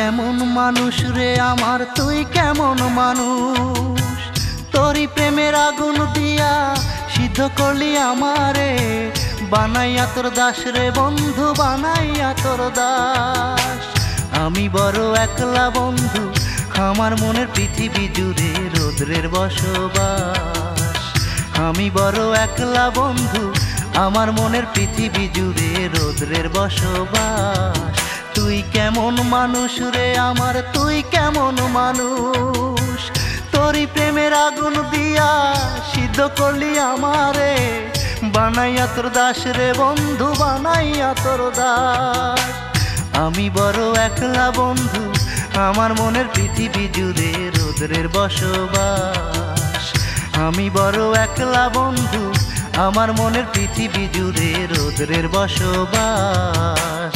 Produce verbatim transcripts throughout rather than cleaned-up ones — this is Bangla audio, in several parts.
কেমন মানুষ রে আমার, তুই কেমন মানুষ? তোরই প্রেমের আগুন দিয়া সিদ্ধ করলি আমারে, বানাইয়া তোর দাস রে বন্ধু, বানাইয়া তোর দাস। আমি বড় একলা বন্ধু, আমার মনের পৃথিবী জুড়ে রৌদ্রের বসবাস। আমি বড় একলা বন্ধু, আমার মনের পৃথিবী জুড়ে রৌদ্রের বসবাস। তুই কেমন মানুষ রে আমার, তুই কেমন মানুষ? তোরই প্রেমের আগুন দিয়া সিদ্ধ করলি আমারে, বানাইয়া তোর দাস রে বন্ধু, বানাইয়া তোর দাস। আমি বড় একলা বন্ধু, আমার মনের পৃথিবী জুড়ে রৌদ্রের বসবাস। আমি বড় একলা বন্ধু, আমার মনের পৃথিবী জুড়ে রৌদ্রের বসবাস।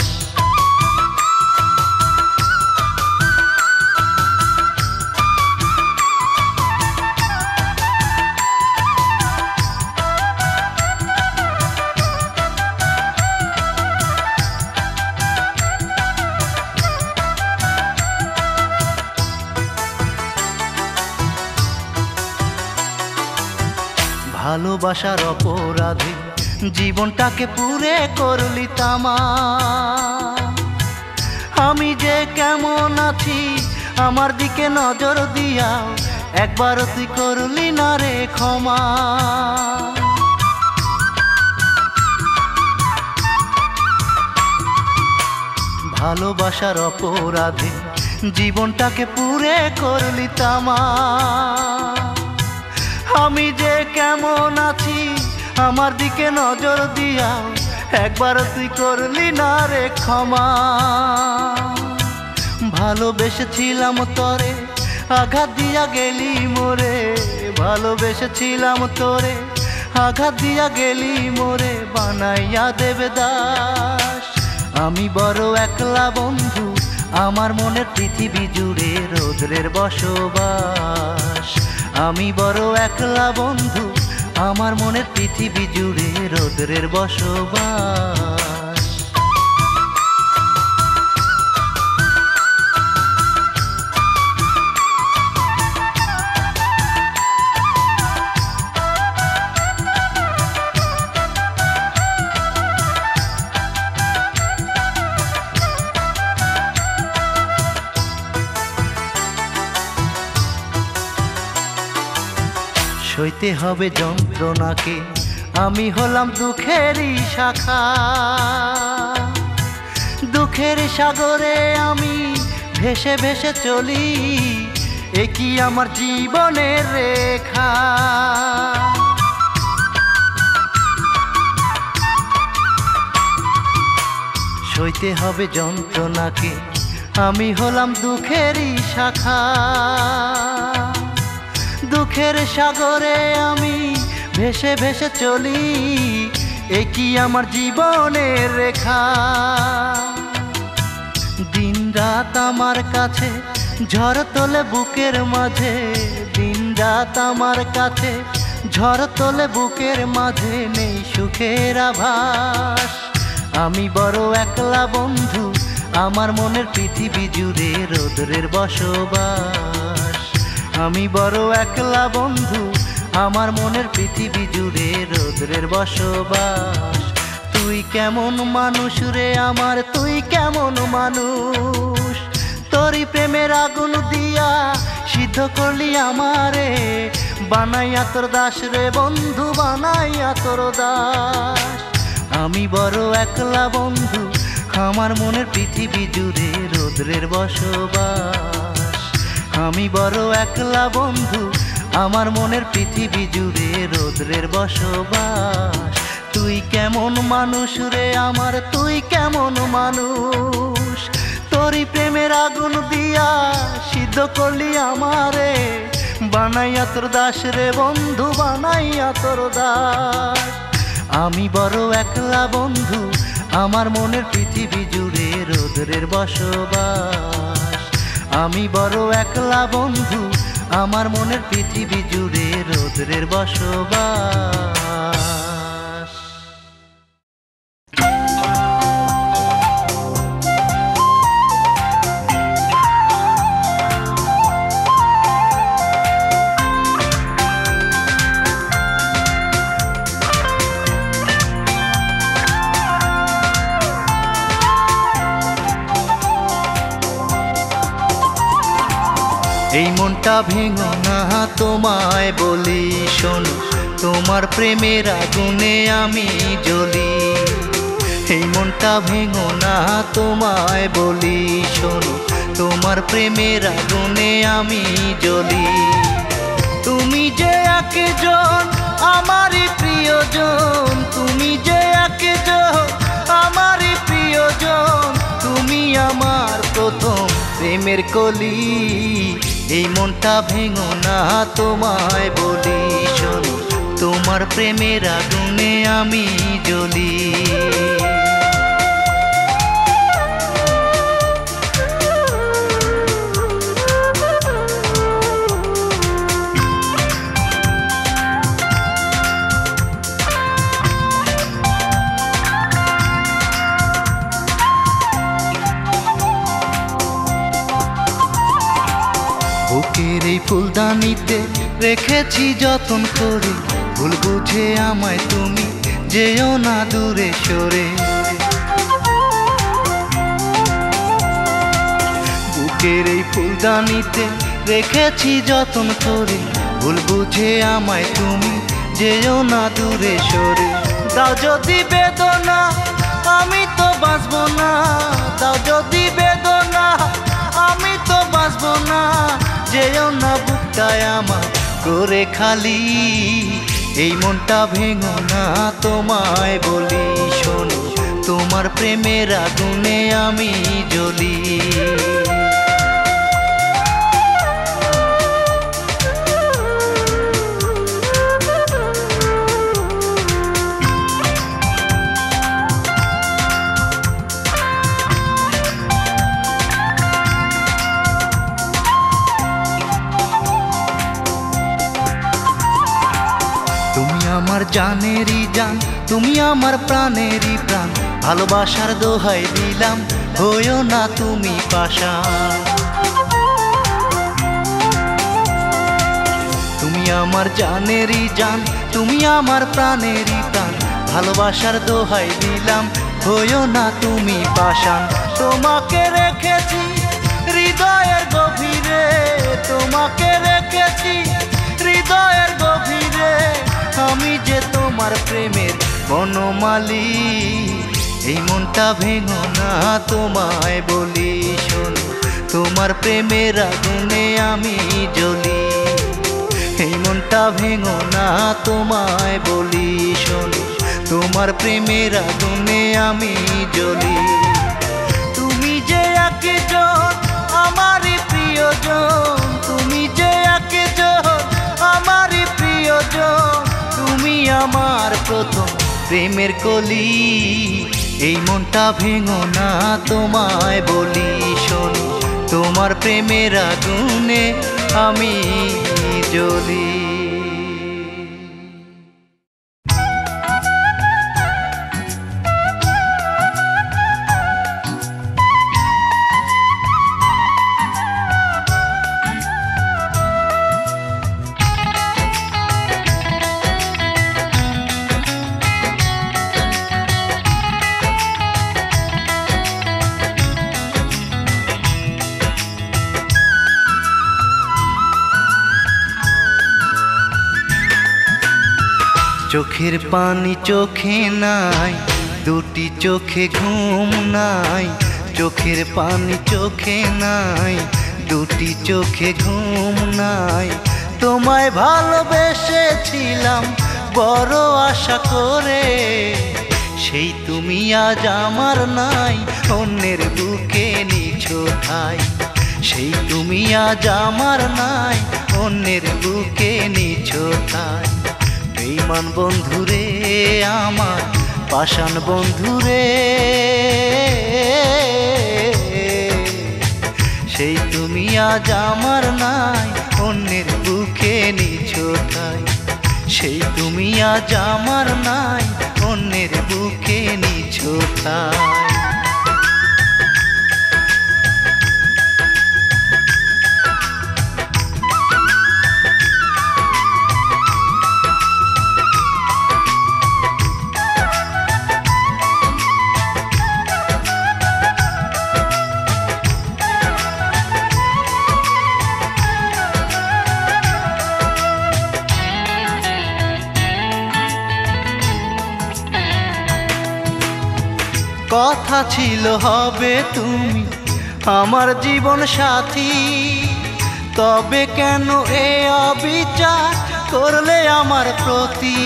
ভালোবাসার অপরাধে জীবনটাকে পুরে করলি তামা। আমি যে কেমন আছি আমার দিকে নজর দিয়া একবার তুই করলি না রে ক্ষমা। ভালোবাসার অপরাধে জীবনটাকে পুরে করলি তামা। আমি যে কেমন আছি আমার দিকে নজর দিয়া একবার তুই করলি না রে ক্ষমা। ভালোবেসেছিলাম তোরে, আঘাত দিয়া গেলি মোরে, ভালোবেসেছিলাম তোরে, আঘাত দিয়া গেলি মোরে, বানাইয়া দেবে দাস। আমি বড় একলা বন্ধু, আমার মনের পৃথিবী জুড়ে রৌদ্রের বসবাস। আমি বড় একলা বন্ধু, আমার মনের পৃথিবী জুড়ে রৌদ্রের বসবাস। সইতে হবে যন্ত্রণাকে, আমি হলাম দুঃখেরই শাখা। দুঃখের সাগরে আমি ভেসে ভেসে চলি, এ কি আমার জীবনের রেখা। সইতে হবে যন্ত্রণাকে, আমি হলাম দুঃখেরই শাখা। দুঃখের সাগরে আমি ভেসে ভেসে চলি, এ কি আমার জীবনের রেখা। দিন রাত আমার কাছে ঝড় তোলে বুকের মাঝে, দিন রাত আমার কাছে ঝড় তোলে বুকের মাঝে, নেই সুখের আভাস। আমি বড় একলা বন্ধু, আমার মনের পৃথিবী জুড়ে রৌদ্রের বসবাস। আমি বড় একলা বন্ধু, আমার মনের পৃথিবী জুড়ে রৌদ্রের বসবাস। তুই কেমন মানুষ রে আমার, তুই কেমন মানুষ? তোরই প্রেমের আগুন দিয়া সিদ্ধ করলি আমারে, বানাইয়া তোর দাস রে বন্ধু, বানাইয়া তোর দাস। আমি বড় একলা বন্ধু, আমার মনের পৃথিবী জুড়ে রৌদ্রের বসবাস। আমি বড় একলা বন্ধু, আমার মনের পৃথিবী জুড়ে রৌদ্রের বসবাস। তুই কেমন মানুষ রে আমার, তুই কেমন মানুষ? তোরই প্রেমের আগুন দিয়া সিদ্ধ করলি আমারে, বানাইয়া তোর দাস রে বন্ধু, বানাইয়া তোর দাস। আমি বড় একলা বন্ধু, আমার মনের পৃথিবী জুড়ে রৌদ্রের বসবাস। আমি বড় একলা বন্ধু, আমার মনের পৃথিবী জুড়ে রৌদ্রের বসবাস। এই মনটা ভেঙো না তোমায় বলি শোনো, তোমার প্রেমের আগুনে আমি জ্বলি। এই মনটা ভেঙো না তোমায় বলি শোনো, তোমার প্রেমের আগুনে আমি জ্বলি। তুমি যে একজন আমারই প্রিয়জন, তুমি যে একজন আমারই প্রিয়জন, তুমি আমার প্রথম প্রেমের কলি। এই মনটা ভেঙো না তোমায় বলি শোনো, তোমার প্রেমের আগুনে আমি জ্বলি। বুকের এই ফুলদানিতে রেখেছি যতন করে, ভুল বুঝে আমায় তুমি যেও না দূরে সরে। বুকের এই ফুলদানিতে রেখেছি যতন করে, ভুল বুঝে আমায় তুমি যেও না দূরে সরে। দাও যদি বেদনা আমি তো বাঁচবো না, দাও যদি বেদনা আমি তো বাঁচবো না, যেও না বুকটায় আমার করে খালি। এই মনটা ভেঙো না তোমায় বলি শোনো, তোমার প্রেমের আগুনে আমি জ্বলি। আমার জানেরই জান, তুমি আমার প্রাণেরই প্রাণ, ভালোবাসার দোহাই দিলাম হইও না তুমি পাশান। তুমি আমার জানেরই জান, তুমি আমার প্রাণেরই প্রাণ, ভালোবাসার দোহাই দিলাম হইও না তুমি পাশান। তোমাকে রেখেছি হৃদয়ের গভীরে, তোমাকে রেখেছি হৃদয়ের গভীরে, আমি যে তোমার প্রেমের বনমালী। এই মনটা ভেঙো না তোমায় বলি শোনো, তোমার প্রেমের আগুনে আমি জ্বলি। এই মনটা ভেঙো না তোমায় বলি শোনো, তোমার প্রেমের আগুনে আমি জ্বলি। তুমি যে একজন আমারই প্রিয়জন, তুমি যে একজন আমারই প্রিয়জন, তুমি আমার প্রথম প্রেমের কলি। এই মনটা ভেঙো না তোমায় বলি শোনো, তোমার প্রেমের আগুনে আমি জ্বলি। চোখের পানি চোখে নাই, দুটি চোখে ঘুম নাই। চোখের পানি চোখে নাই, দুটি চোখে ঘুম নাই। তোমায় ভালোবেসেছিলাম বড় আশা করে, সেই তুমি আজ আমার নাই, অন্যের বুকে নিছো ঠাই। সেই তুমি আজ আমার নাই, অন্যের বুকে নিছো ঠাই। বেঈমান বন্ধুরে আমার, পাষাণ বন্ধুরে, সেই তুমি আজ আমার নাই, অন্যের বুকে নিছো ঠাই। সেই তুমি আজ আমার নাই, অন্যের বুকে নিছো ঠাই। কথা ছিল হবে তুমি আমার জীবন সাথী, তবে কেন এ অবিচার করলে আমার প্রতি?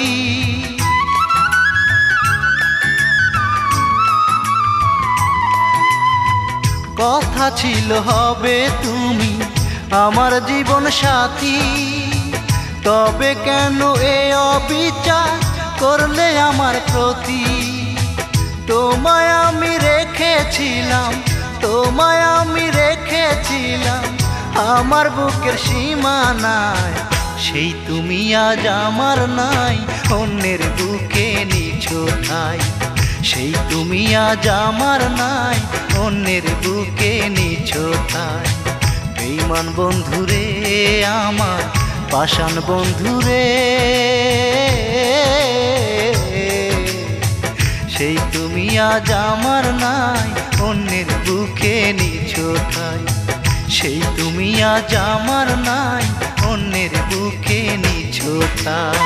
কথা ছিল হবে তুমি আমার জীবন সাথী, তবে কেন এ অবিচার করলে আমার প্রতি? তোমায় আমি রেখেছিলাম, তোমায় আমি রেখেছিলাম আমার বুকের সীমানায়, সেই তুমি আজ আমার নাই, অন্যের বুকে নিছো ঠাই। সেই তুমি আজ আমার নাই, অন্যের বুকে নিছো ঠাই। বেঈমান বন্ধুরে আমার, পাষাণ বন্ধুরে, সেই তুমি আজ আমার নাই, অন্যের বুকে নিছো ঠাই। সেই তুমি আজ আমার নাই, অন্যের বুকে নিছো ঠাই।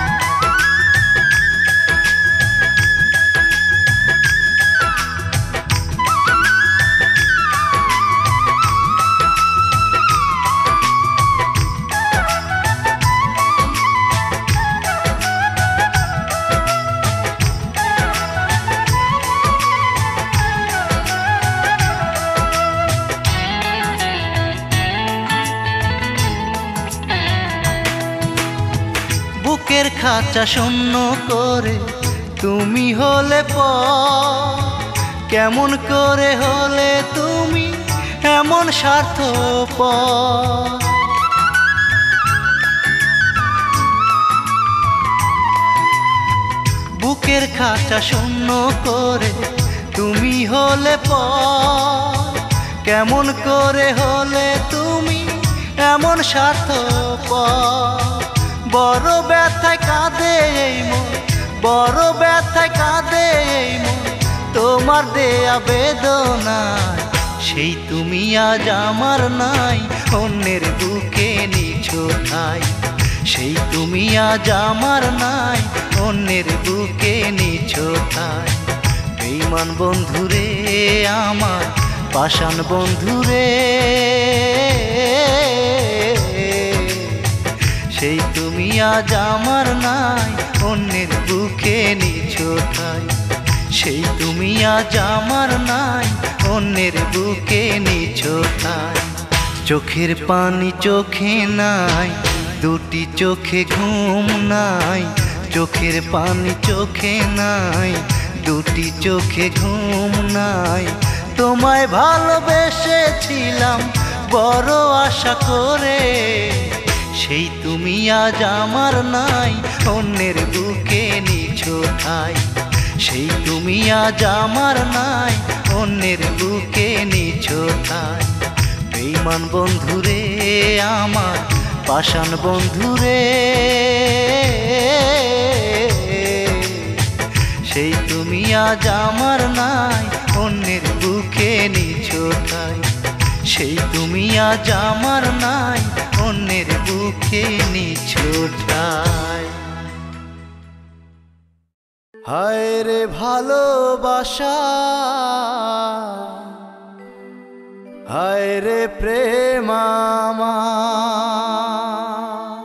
বুকের খাঁচা শূন্য করে তুমি হলে পর, কেমন করে হলে তুমি এমন স্বার্থপর? বুকের খাঁচা শূন্য করে তুমি হলে পর, কেমন করে হলে তুমি এমন স্বার্থপর? বড় ব্যথায় কাঁদে এই মন, বড় ব্যথায় কাঁদে এই মন তোমার দেয়া বেদনায়। সেই তুমি আজ আমার নাই, অন্যের বুকে নিছো ঠাই। সেই তুমি আজ আমার নাই, অন্যের বুকে নিছো ঠাই। বেঈমান বন্ধুরে আমার, পাষাণ বন্ধুরে, সেই তুমি আজ আমার নাই, অন্যের বুকে নিছো ঠাই। সেই তুমি আজ আমার নাই, অন্যের বুকে নিছো ঠাই। চোখের পানি চোখে নাই, দুটি চোখে ঘুম নাই। চোখের পানি চোখে নাই, দুটি চোখে ঘুম নাই। তোমায় ভালোবেসেছিলাম বড় আশা করে, সেই তুমি আজ আমার নাই, অন্যের বুকে নিছো ঠাই। সেই তুমি আজ আমার নাই, অন্যের বুকে নিছো ঠাই। বেঈমান বন্ধুরে আমার, পাষাণ বন্ধুরে, সেই তুমি আজ আমার নাই, অন্যের বুকে নিছো ঠাই। সেই তুমি আজ আমার নাই, অন্যের বুকে নিছো ঠাই। হায় রে ভালোবাসা, হায় রে প্রেম আমার,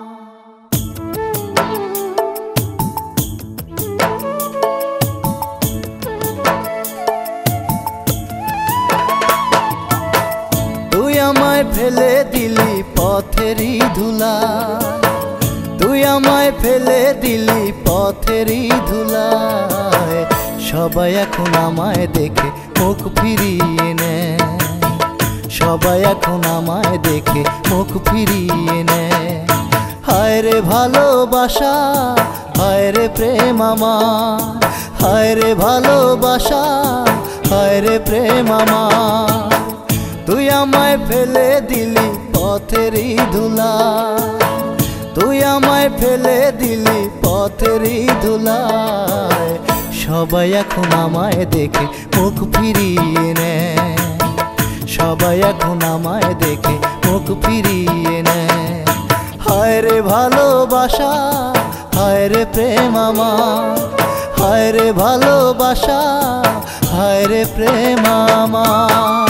তুই আমায় ফেলে দিলি পথেরই ধুলায়, তুই আমায় ফেলে দিলি পথেরই ধুলায়। সবাই এখন আমায় দেখে মুখ ফিরিয়ে নেয়, সবাই এখন আমায় দেখে মুখ ফিরিয়ে নেয়। হায় রে ভালোবাসা, হায় রে প্রেম আমার, হায় রে ভালোবাসা, হায় রে প্রেম আমার। তুই আমায় ফেলে দিলি পথেরই ধুলায়, তুই আমায় ফেলে দিলি পথেরই ধুলায়। সবাই এখন আমায় দেখে মুখ ফিরিয়ে নেয়, সবাই এখন আমায় দেখে মুখ ফিরিয়ে নেয়। হায় রে ভালোবাসা, হায় রে প্রেম আমার, হায় রে ভালোবাসা, হায় রে প্রেম আমার।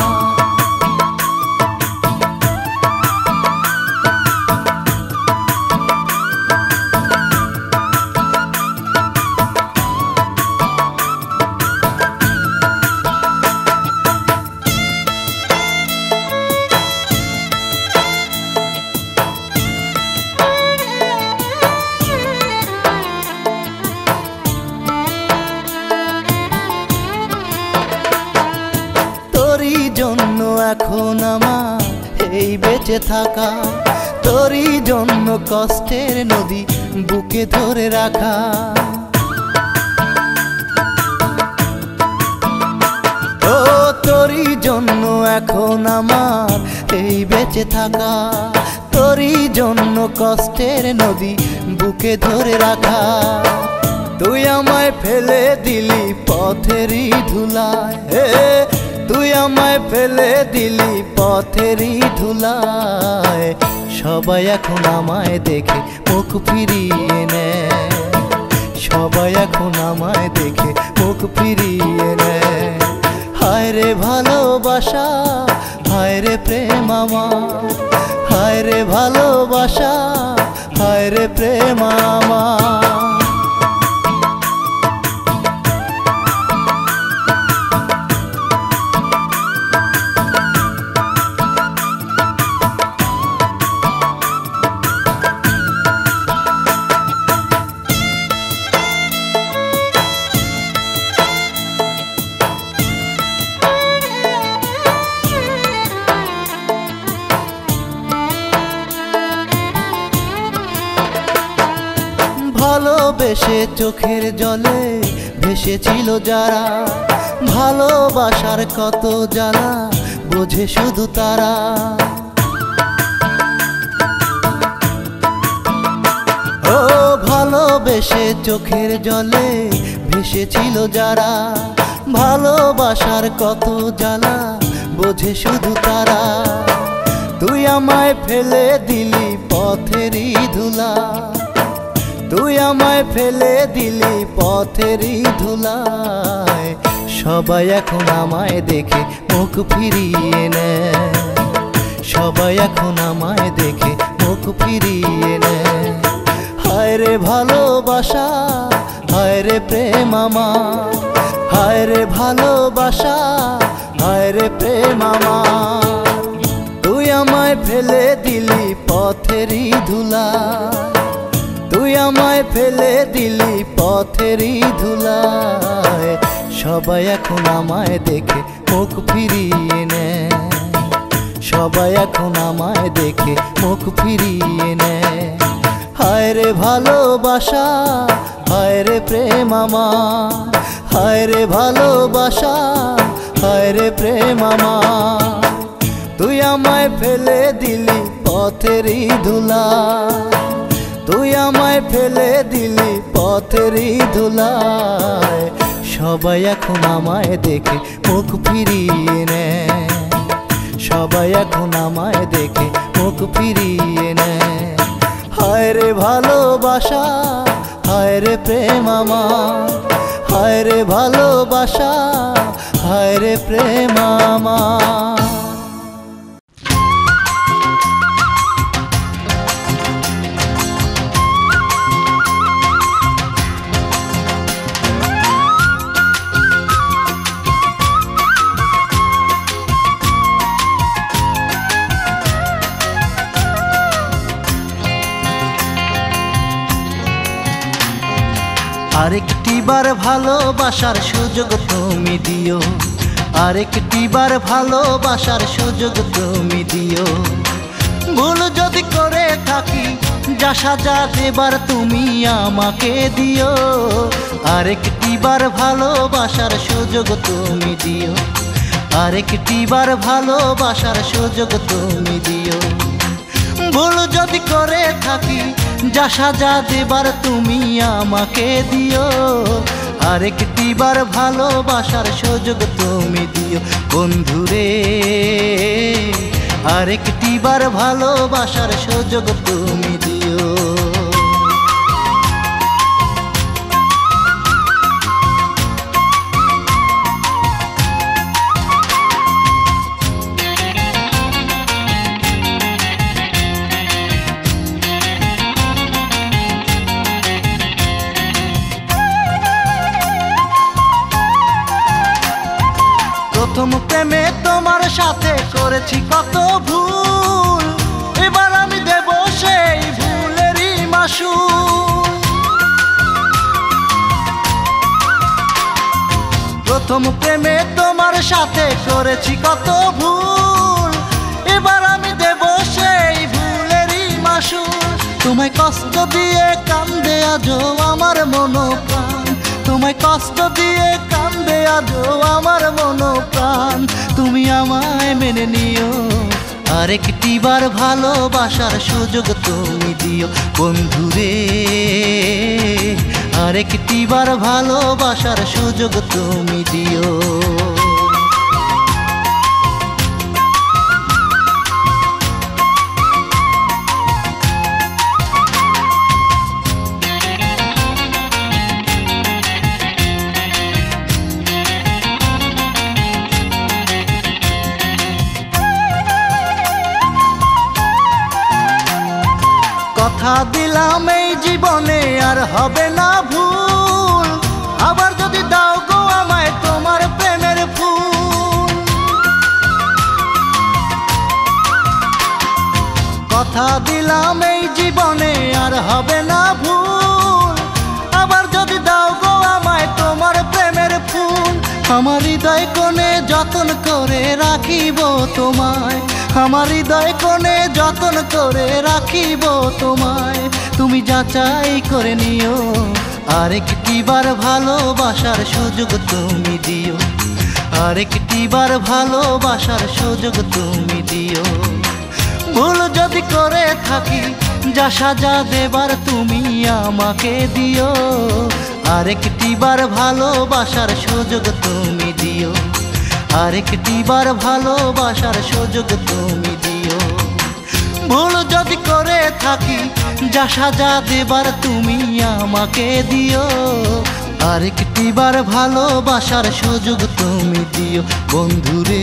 এখন আমার এই বেঁচে থাকা, তোরই জন্য কষ্টের নদী বুকে ধরে রাখা। ও তোরই জন্য এখন আমার এই বেঁচে থাকা, তোরই জন্য কষ্টের নদী বুকে ধরে রাখা। তুই আমায় ফেলে দিলি পথেরই ধুলায়, তুই আমায় ফেলে দিলি পথেরই ধুলায়। সবাই এখন আমায় দেখে মুখ ফিরিয়ে নেয়, সবাই এখন আমায় দেখে মুখ ফিরিয়ে নেয়। হায় রে ভালোবাসা, হায় রে প্রেম আমার, হায় রে ভালোবাসা, হায় রে প্রেম আমার। ভালোবেসে চোখের জলে ভেসেছিল যারা, ভালোবাসার কত জ্বালা বোঝে শুধু তারা। ও ভালোবেসে চোখের জলে ভেসেছিল যারা, ভালোবাসার কত জ্বালা বোঝে শুধু তারা। তুই আমায় ফেলে দিলি পথেরই ধুলা, তুই আমায় ফেলে দিলি পথেরই ধুলায়। সবাই এখন আমায় দেখে মুখ ফিরিয়ে নেয়, সবাই এখন আমায় দেখে মুখ ফিরিয়ে নেয়। হায় রে ভালোবাসা, হায় রে প্রেম আমার, হায় রে ভালোবাসা, হায় রে প্রেম আমার। তুই আমায় ফেলে দিলি পথেরই ধুলায়, তুই আমায় ফেলে দিলি পথেরই ধুলায়। সবাই এখন আমায় দেখে মুখ ফিরিয়ে নেয়, সবাই এখন আমায় দেখে মুখ ফিরিয়ে নেয়। হায় রে ভালোবাসা, হায় রে প্রেম আমার, হায় রে ভালোবাসা, হায় রে প্রেম আমার। তুই আমায় ফেলে দিলি পথেরই ধুলায়, তুই আমায় ফেলে দিলি পথেরই ধুলায়। সবাই এখন আমায় দেখে মুখ ফিরিয়ে নেয়, সবাই এখন আমায় দেখে মুখ ফিরিয়ে নেয়। হায় রে ভালোবাসা, হায় রে প্রেম আমার, হায় রে ভালোবাসা, হায় রে প্রেম আমার। আরেকটি বার ভালোবাসার সুযোগ তুমি দিও, আরেকটি বার ভালোবাসার সুযোগ তুমি দিও। ভুল যদি করে থাকি যা সাজা দেবার তুমি আমাকে দিও। আরেকটি বার ভালোবাসার সুযোগ তুমি দিও, আরেকটি বার ভালোবাসার সুযোগ তুমি দিও। ভুল যদি করে থাকি যা সাজা দেবার তুমি আমাকে দিও। আরেকটি বার ভালোবাসার সুযোগ তুমি দিও বন্ধুরে, আরেকটি বার ভালোবাসার সুযোগ তুমি দিও। প্রেমে তোমার সাথে করেছি কত ভুল, এবার আমি দেব সেই ভুলেরই মাসুল। প্রথম প্রেমে তোমার সাথে করেছি কত ভুল, এবার আমি দেব সেই ভুলেরই মাসুল। তোমায় কষ্ট দিয়ে কান্দে আজো আমার মনোপ্রাণ, তোমায় কষ্ট দিয়ে কান্দে আজো আমার মনোপ্রাণ। তুমি আমায় মেনে নিও, আরেকটি বার ভালোবাসার সুযোগ তুমি দিও বন্ধুরে, আরেকটি বার ভালোবাসার সুযোগ তুমি দিও। কথা দিলাম এই জীবনে আর হবে না ভুল, আবার যদি দাও গো আমায় তোমার প্রেমের ফুল। কথা দিলাম এই জীবনে আর হবে না ভুল, আবার যদি দাও গো আমায় তোমার প্রেমের ফুল। আমার হৃদয় কোণে যতন করে রাখিব তোমায়, আমার হৃদয় কোণে যতন করে রাখিব তোমায়। তুমি যাচাই করে নিও, আরেকটি বার ভালোবাসার সুযোগ তুমি দিও, আরেকটি বার ভালোবাসার সুযোগ তুমি দিও। ভুল যদি করে থাকি যা সাজা দেবার তুমি আমাকে দিও, আরেকটি বার ভালোবাসার সুযোগ তুমি দিও, আরেকটি বার ভালোবাসার সুযোগ তুমি দিও। ভুল যদি করে থাকি যা সাজা দেবার তুমি আমাকে দিও, আরেকটি বার ভালোবাসার সুযোগ তুমি দিও বন্ধুরে,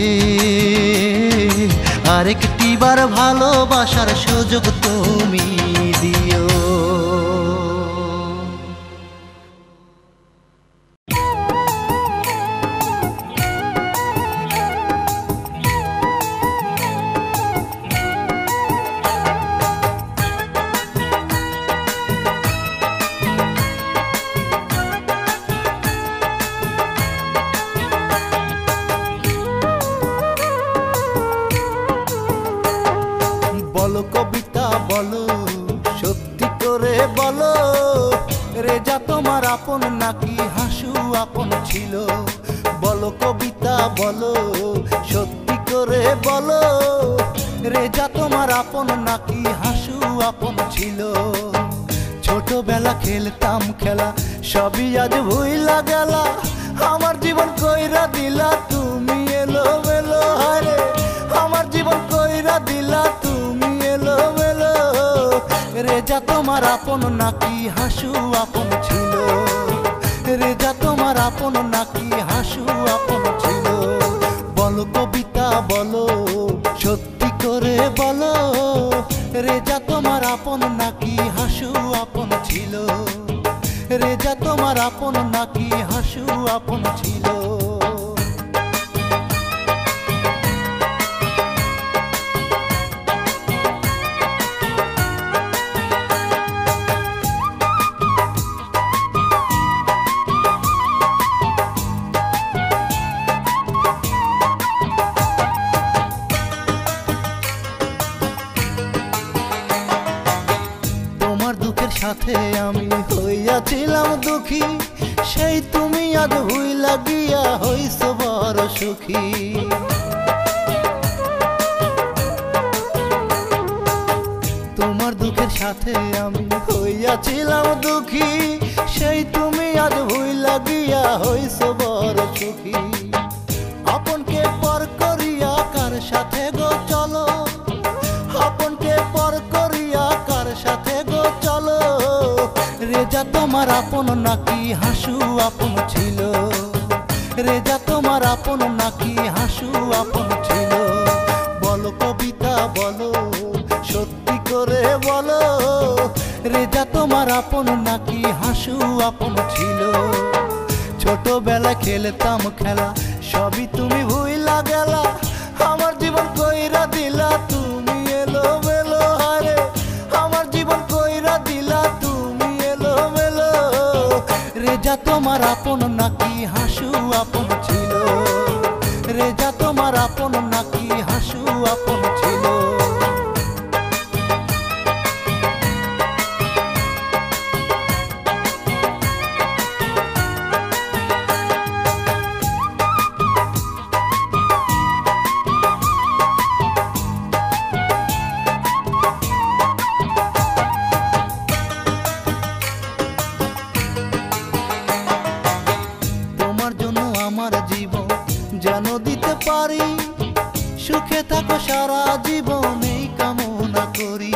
আরেকটি বার ভালোবাসার সুযোগ তুমি দিও। বলো কবিতা বলো, সত্যি করে বলো, রেজা তোমার আপন নাকি হাসু আপন ছিল? বলো কবিতা বলো, সত্যি করে বলো, রেজা তোমার আপন নাকি হাসু আপন ছিল? ছোটবেলা খেলতাম খেলা সবই আজ ভুইলা গেলা, আমার জীবন কইরা দিলা তুমি এলো মেলো। হারে আমার জীবন কইরা দিলা তুমি এলো মেলো। রেজা তোমার আপন নাকি হাসু আপন ছিল? রেজা তোমার আপন নাকি হাসু আপন ছিল? বলো কবিতা বলো, সত্যি করে বলো, রেজা তোমার আপন নাকি হাসু আপন ছিল? রেজা তোমার আপন নাকি হাসু আপন ছিল? সাথে আমি হইয়াছিলাম দুঃখী, সেই তুমি আজ ভুইলা গিয়া হইছ বড় সুখী। তোমার দুঃখের সাথে আমি হইয়াছিলাম দুঃখী, সেই তুমি আজ ভুইলা গিয়া হইছ বড় সুখী। আপনকে পর করিয়া কার সাথে গো চলো, আপনকে পর করিয়া কার সাথে গো চলো? রেজা তোমার আপন নাকি হাসু আপন ছিল? রেজা তোমার আপন নাকি হাসু আপন ছিল? বলো কবিতা বলো, সত্যি করে বলো, রেজা তোমার আপন নাকি হাসু আপন ছিল? ছোটবেলা খেলতাম খেলা সবই তুমি ভুইলা গেলা, আমার জীবন কইরা দিলা তুমি এলো মেলো। হারে আমার জীবন কইরা দিলা তুমি এলো মেলো। রেজা তোমার আপন নাকি হাসু আপন ছিল? রেজা তোমার আপন নাকি হাসু আপন ছিল? যেন দিতে পারি সুখে থাকো সারা জীবন এই কামনা করি।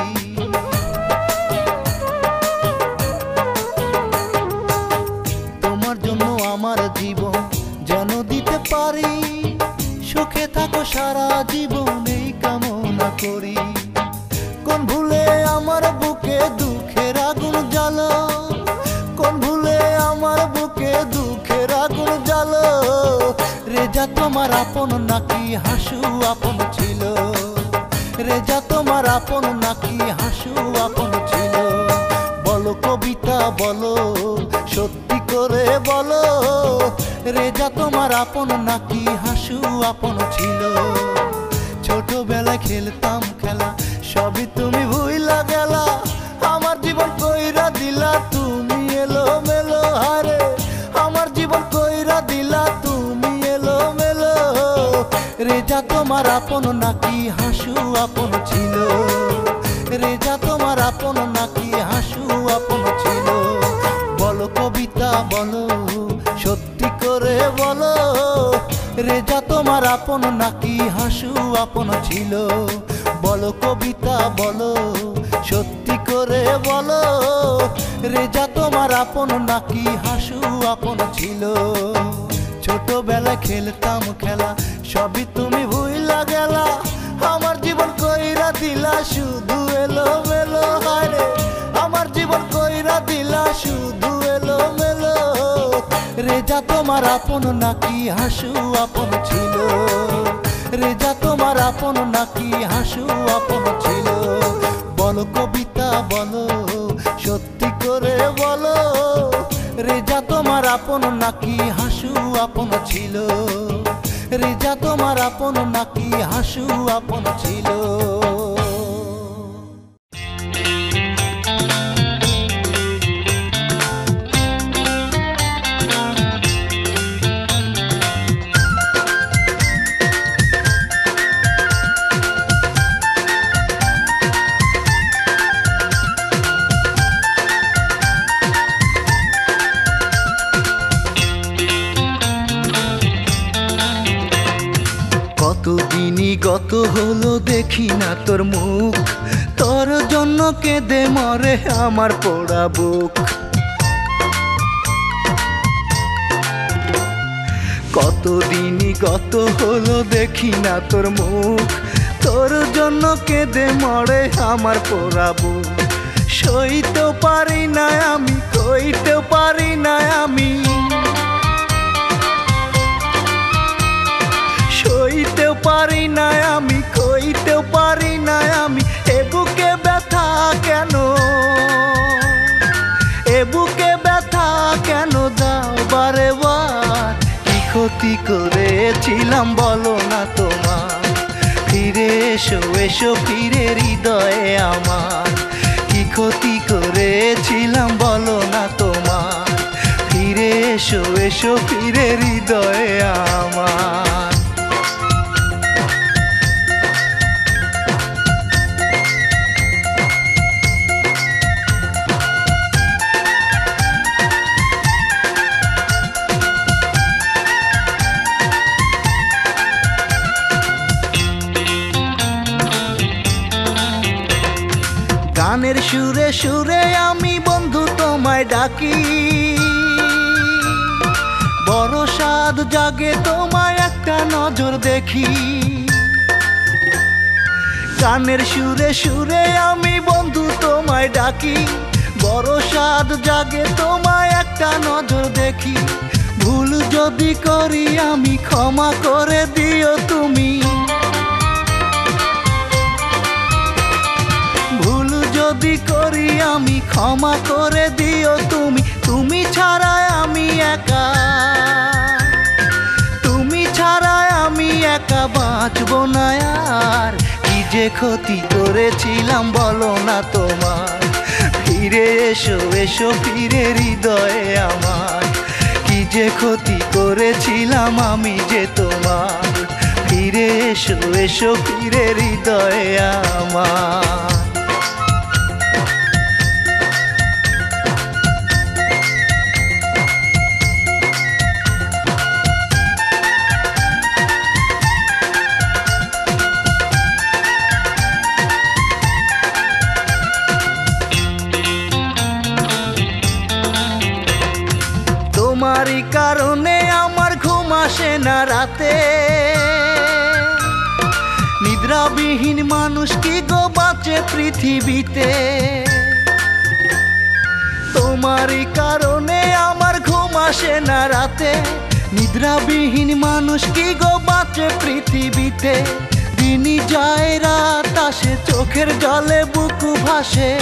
তোমার জন্য আমার জীবন যেন দিতে পারি সুখে থাকো সারা জীবন এই কামনা করি। কোন ভুলে আমার বুকে দুঃখের আগুন জ্বালো, কোন ভুলে আমার বুকে দুঃখের আগুন জ্বালো। রেজা তোমার আপন নাকি হাসু আপন ছিল? রেজা তোমার আপন নাকি হাসু আপন ছিল? বলো কবিতা বলো, সত্যি করে বলো, রেজা তোমার আপন নাকি হাসু আপন ছিল? ছোটবেলায় খেলতাম খেলা সবই তুমি ভুইলা গেলা, আমার জীবন কইরা দিলা তুমি এলো মেলো। হারে আমার জীবন কইরা দিলা তুমি এলো মেলো। রেজা তোমার আপন নাকি হাসু আপন ছিল? রেজা তোমার আপন নাকি হাসু আপন ছিল? বলো কবিতা বলো, সত্যি করে বলো, রেজা তোমার আপন নাকি হাসু আপন ছিল? বলো কবিতা বলো, সত্যি করে বলো, রেজা তোমার আপন নাকি হাসু আপন ছিল? ছোটবেলায় খেলতাম খেলা সবই তুমি ভুইলা গেলা, আমার জীবন কইরা দিলা শুধু এলো মেলো। হারে আমার জীবন কইরা দিলা শুধু এলো মেলো। রেজা তোমার আপন নাকি হাসু আপন ছিল? রেজা তোমার আপন নাকি হাসু আপন ছিল? বলো কবিতা বলো, সত্যি করে বলো, রেজা তোমার আপন নাকি হাসু আপন ছিল? রেজা তোমার আপন নাকি হাসু আপন ছিল? কতদিনই গত হলো দেখি না তোর মুখ, তোর জন্য কেঁদে মরে আমার পোড়া বুক। কতদিনই গত হলো দেখি না তোর মুখ, তোর জন্য কেঁদে মরে আমার পোড়া বুক। সইতেও পারি না আমি, কইতেও পারি না আমি, সইতেও পারি না আমি, কইতেও পারি না আমি। এ বুকে ব্যথা কেন, এ বুকে ব্যথা কেন দাও বারে বার? কি ক্ষতি করেছিলাম বলো না তোমার? ফিরে এসো এসো ফিরে হৃদয়ে আমার। কি ক্ষতি করেছিলাম বলো না তোমার? ফিরে এসো এসো ফিরে হৃদয়ে আমার। গানের সুরে সুরে আমি বন্ধু তোমায় ডাকি, বড় সাধ জাগে তোমায় একটা নজর দেখি। গানের সুরে সুরে আমি বন্ধু তোমায় ডাকি, বড় সাধ জাগে তোমায় একটা নজর দেখি। ভুল যদি করি আমি ক্ষমা করে দিও তুমি, ভুল যদি করি আমি ক্ষমা করে দিও তুমি। তুমি ছাড়া আমি একা, তুমি ছাড়া আমি একা বাঁচবো না আর। কি যে ক্ষতি করেছিলাম বলো না তোমার, ফিরে এসো এসো ফিরে হৃদয়ে আমার। কি যে ক্ষতি করেছিলাম আমি যে তোমার, ফিরে এসো এসো ফিরে হৃদয়ে আমার। তোমারই কারণে আমার ঘুম আসে না রাতে, নিদ্রাবিহীন মানুষ কি গো বাঁচে পৃথিবীতে। তোমারই কারণে আমার ঘুম আসে না রাতে, নিদ্রাবিহীন মানুষ কি গো বাঁচে পৃথিবীতে। দিনই যায় রাত আসে চোখের জলে বুক ভাসে,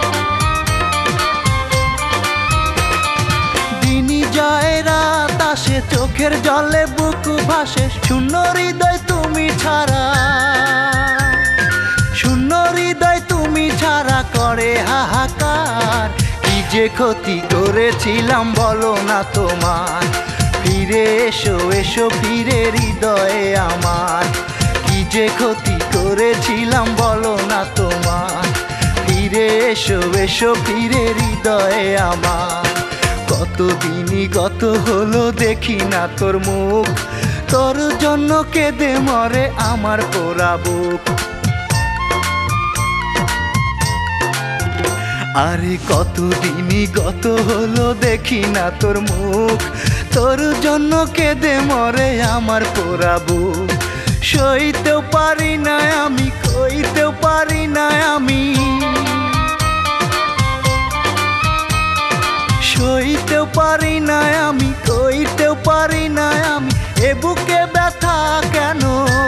যায় রাত আসে চোখের জলে বুক ভাসে। শূন্য হৃদয় তুমি ছাড়া, শূন্য হৃদয় তুমি ছাড়া করে হাহাকার। কি যে ক্ষতি করেছিলাম বলো না তোমার, ফিরে এসো এসো ফিরে হৃদয়ে আমার। কি যে ক্ষতি করেছিলাম বলো না তোমার, ফিরে এসো এসো ফিরে হৃদয়ে আমার। কতদিনই গত হলো দেখি না তোর মুখ, তোর জন্য কেঁদে মরে আমার পোড়া বুক। আরে কতদিনই গত হলো দেখি না তোর মুখ, তোর জন্য কেঁদে মরে আমার পোড়া বুক। সইতেও পারি না আমি, কইতেও পারি না আমি, সইতেও পারি না আমি, কইতেও পারি না আমি। এ বুকে ব্যথা কেন,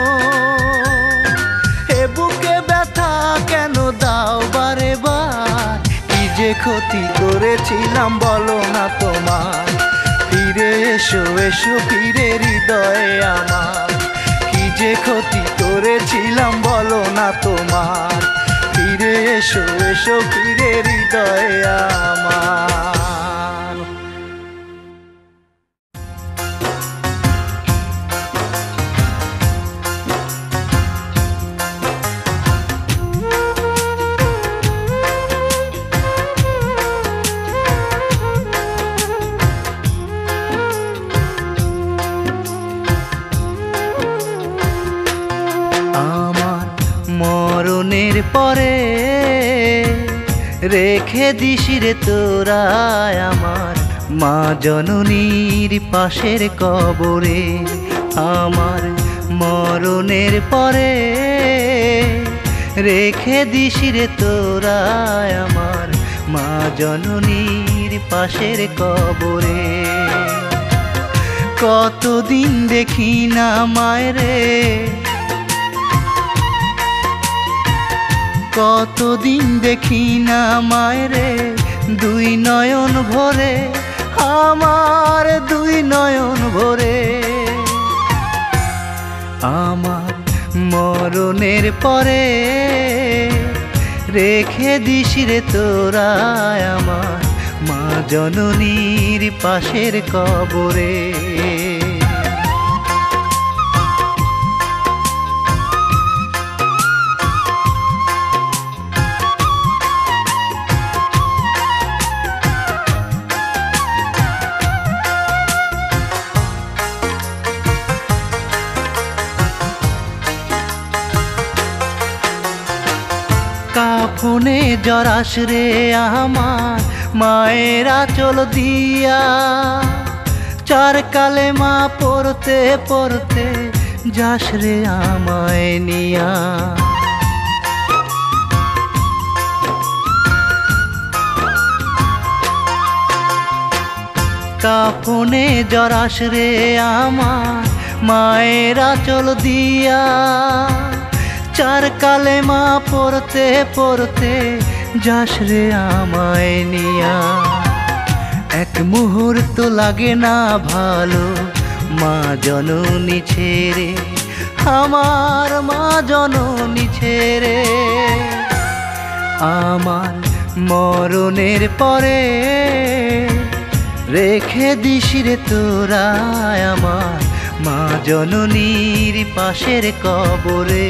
এ বুকে ব্যথা কেন দাও বারে বার। কি যে ক্ষতি করেছিলাম বলো না তোমার, ফিরে এসো এসো ফিরে হৃদয়ে আমার। কি যে ক্ষতি করেছিলাম বলো না তোমার, ফিরে এসো এসো ফিরে হৃদয়ে আমার। মরণের পরে রেখে দিস রে তোরা আমার মা জননীর পাশের কবরে। আমার মরণের পরে রেখে দিস রে তোরা আমার মা জননীর পাশের কবরে। কতদিন দেখি না মায়েরে, কতদিন দেখি না মায়েরে, দুই নয়ন ভরে আমার দুই নয়ন ভরে। আমার মরণের পরে রেখে দিস রে তোরা আমার মা জননীর পাশের কবরে। কাফনে জরাস রে আমার মায়ের আঁচল দিয়া, চার কালে মা পড়তে পড়তে যাস রে আমায় নিয়া। কাফনে জড়াস রে আমার মায়ের আঁচল দিয়া, চার কালেমা পড়তে পড়তে যাস রে আমায় নিয়া। এক মুহূর্ত লাগে না ভালো মা জননী ছেড়ে, আমার মা জননী ছেড়ে। আমার মরণের পরে রেখে দিস রে তোরা আমার মা জননীর পাশের কবরে।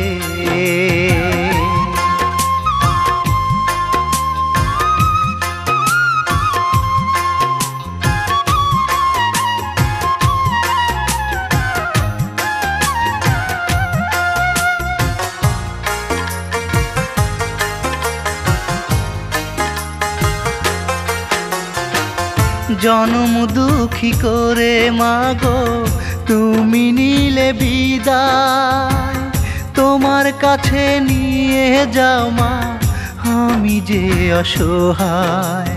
জনম দুঃখী করে মাগো তুমি নিলে বিদায়, তোমার কাছে নিয়ে যাও মা আমি যে অসহায়।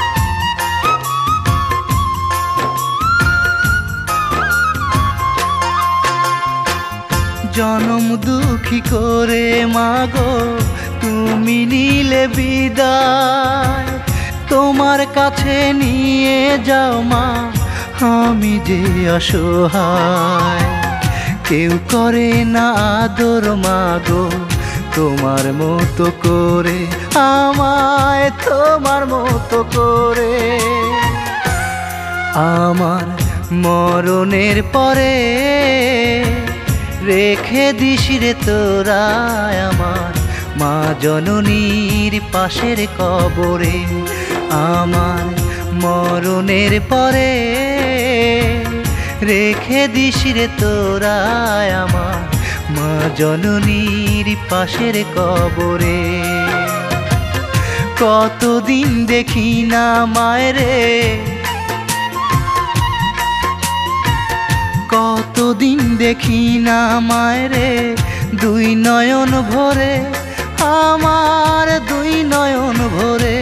জনম দুঃখী করে মাগো তুমি নিলে বিদায়, তোমার কাছে নিয়ে যাও মা আমি যে অসহায়। কেউ করে না আদর মাগো তোমার মতো করে, আমায় তোমার মতো করে। আমার মরণের পরে রেখে দিস রে তোরা আমার মা জননীর পাশের কবরে। আমার মরণের পরে রেখে দিস রে তোরা আমার মা জননীর পাশের কবরে। কতদিন দেখি না মায়েরে, কতদিন দেখি না মায়েরে, দুই নয়ন ভরে আমার দুই নয়ন ভরে।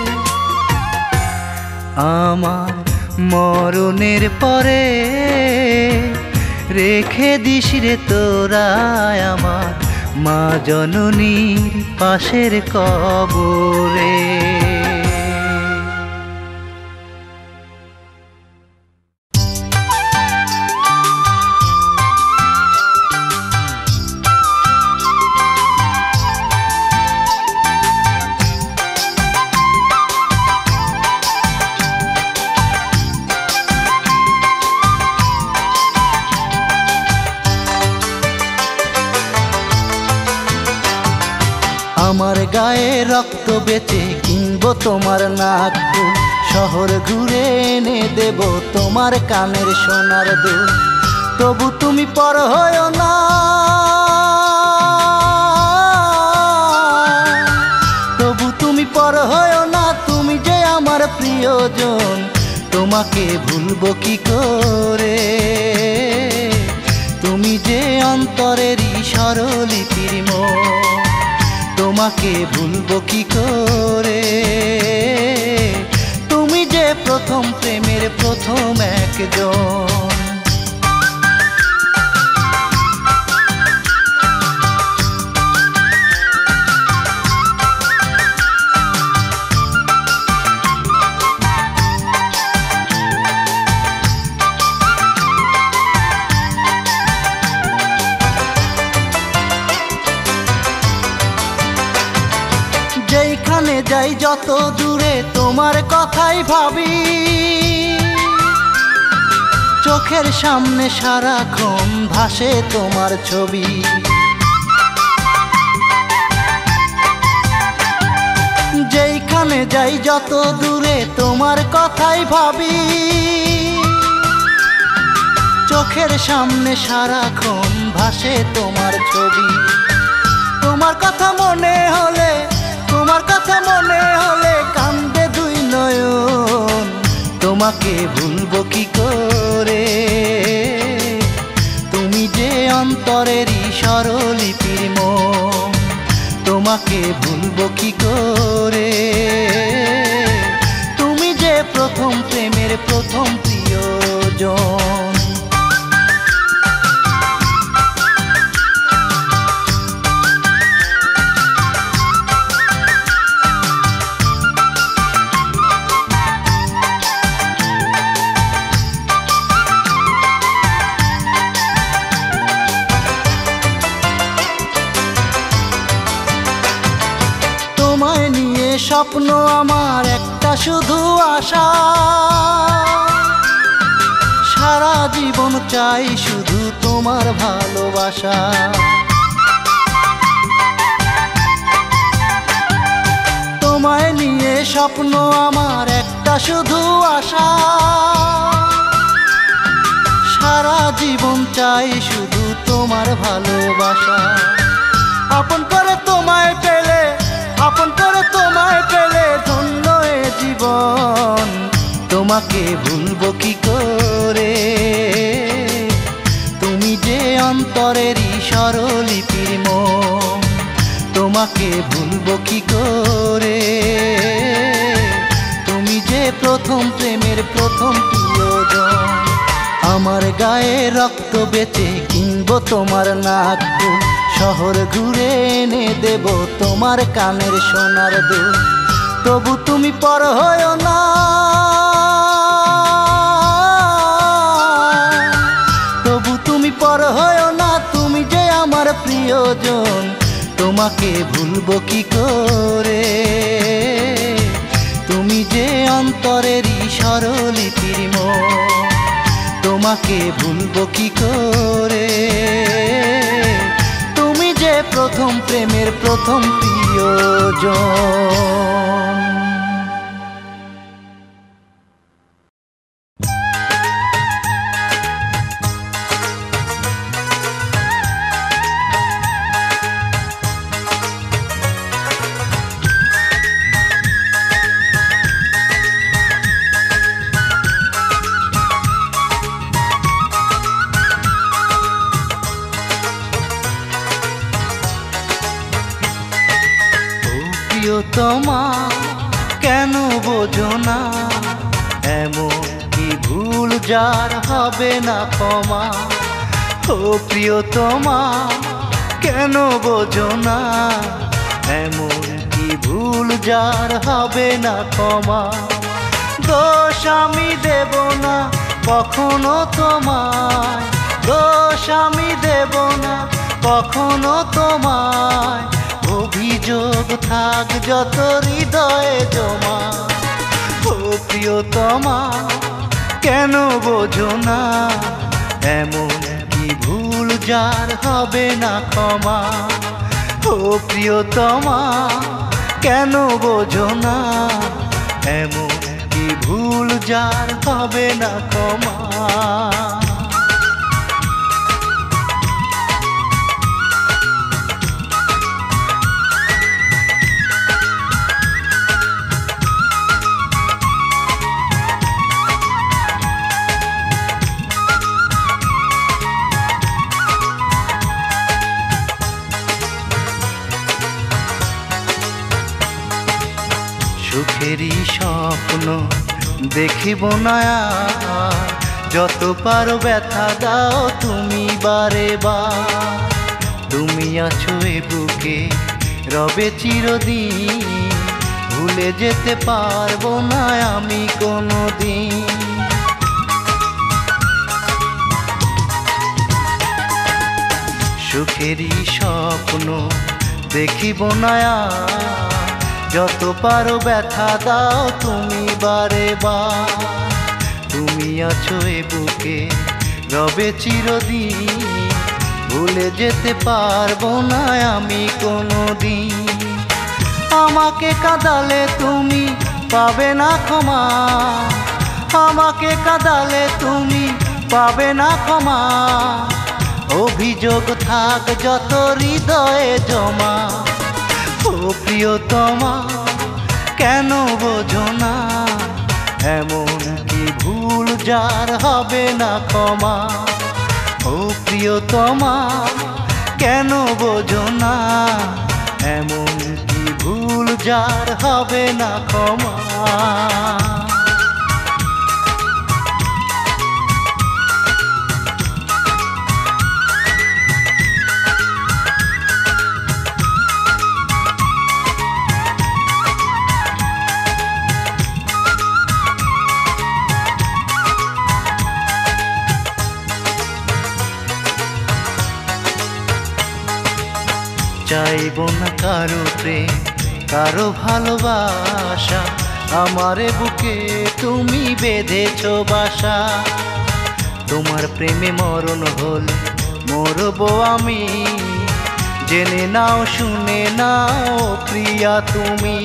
আমার মরণের পরে রেখে দিস রে তোরা আমার মা জননীর পাশের কবরে। আমার গায়ে রক্ত বেচে কিনবো তোমার নাক ফুল, শহর ঘুরে এনে দেব তোমার কানের সোনার দুল। তবু তুমি পর হয়ো না, তবু তুমি পর হয়ো না, তুমি যে আমার প্রিয়জন। তোমাকে ভুলবো কি করে, তুমি যে অন্তরেরই স্বরলিপির মন। তোমাকে ভুলবো কি করে, তুমি যে প্রথম প্রেমের প্রথম একজন। যেখানে যাই যত দূরে তোমার কথাই ভাবি, চোখের সামনে সারাক্ষণ ভাসে তোমার ছবি। যেখানে যাই যত দূরে তোমার কথাই ভাবি, চোখের সামনে সারাক্ষণ ভাসে তোমার ছবি। তোমার কথা মনে হলে, তোমার কথা মনে হলে কান্দে দুই নয়ন। তোমাকে ভুলবো কি করে, তুমি যে অন্তরেরই স্বরলিপির মন। তোমাকে ভুলবো কি করে, তুমি যে প্রথম প্রেমের প্রথম প্রিয় স্বপ্ন আমার একটা শুধু আশা, সারা জীবন চাই শুধু তোমার ভালোবাসা। তোমায় নিয়ে স্বপ্ন আমার একটা শুধু আশা, সারা জীবন চাই শুধু তোমার ভালোবাসা। আপন করে তোমায় পেলে, আপন করে তোমায় পেলে ধন্য এ জীবন। তোমাকে ভুলবো কি করে, তুমি যে অন্তরেরই স্বরলিপির মন। তোমাকে ভুলবো কি করে, তুমি যে প্রথম প্রেমের প্রথম প্রিয়জন। আমার গায়ে রক্ত বেচে কিনবো তোমার নাক ফুল, শহর ঘুরে এনে দেব তোমার কানের সোনার দুল। তবু তুমি পর হয়ো না, তবু তুমি পর হয়ো না, তুমি যে আমার প্রিয়জন। তোমাকে ভুলবো কি করে, তুমি যে অন্তরেরই স্বরলিপির মন। তোমাকে ভুলবো কি করে, তুমি যে প্রথম প্রেমের প্রথম প্রিয়জন। তোমা কেন বোঝো না, এমন কি ভুল যার হবে না ক্ষমা। ও প্রিয়তমা কেন বোঝো না, এমন কি ভুল যার হবে না ক্ষমা। দোষ আমি দেব না কখনো তোমায়, দোষ আমি দেব না কখনো তোমায়। অভিযোগ থাক যত হৃদয়ে জমা। ও প্রিয়তমা কেন বোঝো না, এমন কি ভুল যার হবে না ক্ষমা। ও প্রিয়তমা কেন বোঝো না, এমন কি ভুল যার হবে না ক্ষমা। সুখেরই স্বপ্ন দেখিব না আর, যত পারো ব্যথা দাও তুমি বারে বার। তুমি আছো এ বুকে রবে চিরদিন, ভুলে যেতে পারবো না আমি কোনোদিন। সুখেরই স্বপ্ন দেখিব না আর, যত পারো ব্যথা দাও তুমি বারে বার। তুমি আছো এ বুকে রবে চিরদিন, ভুলে যেতে পারবো না আমি কোনোদিন। আমাকে কাঁদালে তুমি পাবে না ক্ষমা, আমাকে কাঁদালে তুমি পাবে না ক্ষমা। অভিযোগ থাক যত হৃদয়ে জমা। ও প্রিয়তমা কেন বোঝো না, এমন কি ভুল যার হবে না ক্ষমা। ও প্রিয়তমা কেন বোঝো না, এমন কি ভুল যার হবে না ক্ষমা। চাইব না কারো প্রেম কারো ভালোবাসা আমারে বুকে তুমি বেঁধেছো বাসা। তোমার প্রেমে মরণ হলে মরবো আমি, জেনে নাও শুনে নাও প্রিয়া তুমি।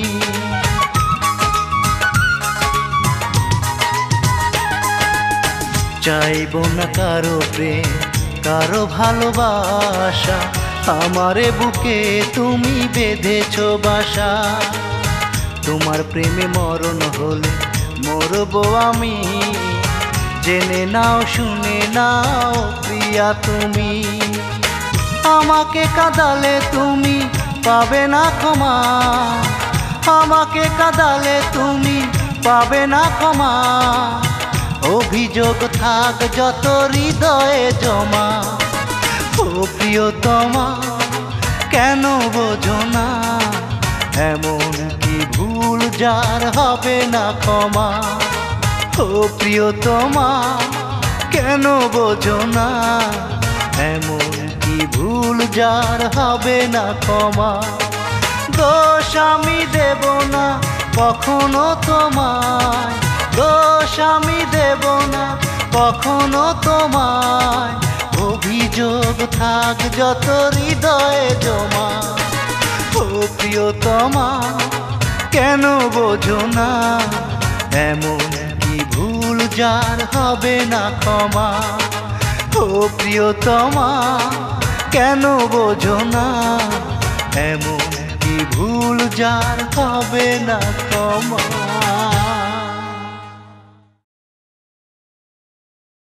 চাইবো না কারো প্রেম কারো ভালোবাসা, আমারে বুকে তুমি বেঁধেছো বাসা। তোমার প্রেমে মরণ হলে মরবো আমি, জেনে নাও শুনে নাও প্রিয়া তুমি। আমাকে কাঁদালে তুমি পাবে না ক্ষমা, আমাকে কাঁদালে তুমি পাবে না ক্ষমা। অভিযোগ থাক যত হৃদয়ে জমা, ও প্রিয়তমা কেন বোঝো না, এমন কি ভুল যার হবে না ক্ষমা। ও প্রিয়তমা কেন বোঝো না, এমন কি ভুল যার হবে না ক্ষমা। দোষ আমি দেব না কখনো তোমায়, দোষ আমি দেব না কখনো তোমায়। অভিযোগ থাক যত হৃদয়ে জমা, ও প্রিয়তমা কেন বোঝো না, এমন কি ভুল যার হবে না ক্ষমা। ও প্রিয়তমা কেন বোঝো না, এমন কি ভুল যার হবে না ক্ষমা।